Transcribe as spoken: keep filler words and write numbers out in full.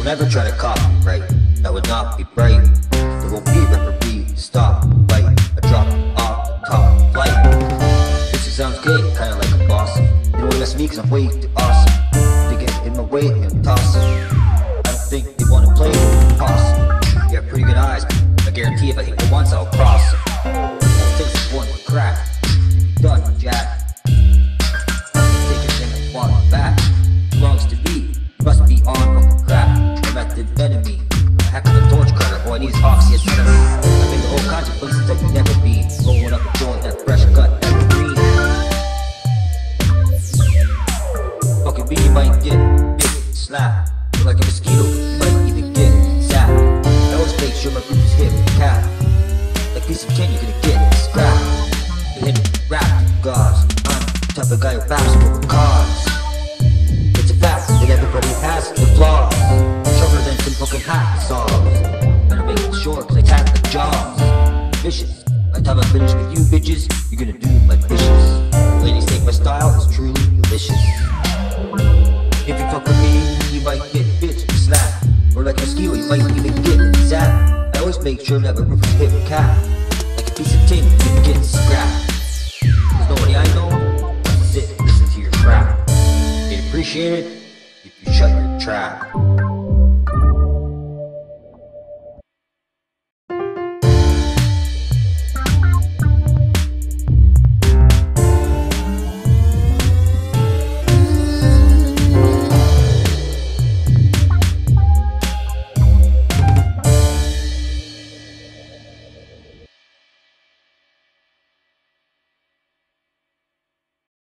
never try to copyright, that would not be brave. There won't be a referee to stop the fight. I drop off the top flight. This sounds good, kinda like a boss. They don't wanna mess with me cause I'm way too awesome. They get in my way and toss it. I don't think they wanna play with possum. You have pretty good eyes, but I guarantee if I hit you once I'll cross it. It takes one crack, you're done, Jack. Take a thing and walk back. Belongs to me, must be on fucking crap. I'm at the enemy, a heck of a torch cutter. Boy, these oxy acetylene. I've been to all kinds of places that you never been. Rolling up a joint, that fresh cut, evergreen. Fucking me, you might get bit, slap. Look like a mosquito, you might even get zapped. I always make sure my group is hip, cap. Like piece of tin, you're gonna get scrapped. You're hitting rap gauze. I'm the type of guy who raps for cause. It's a fact that everybody has the flaws. Sharper than some fucking hacksaws. Better make sure cause I tap the jaws. Vicious. By the time I finish with you bitches, you're gonna do my dishes. Ladies think my style is truly delicious. If you fuck with me, you might get bitch slapped. Or like a mosquito, you might even get zapped. I always make sure that my roof is hip cap. Like a piece of tin, you can get scrapped. There's nobody I know, sit and listen to your crap. You'd appreciate it if you shut your trap.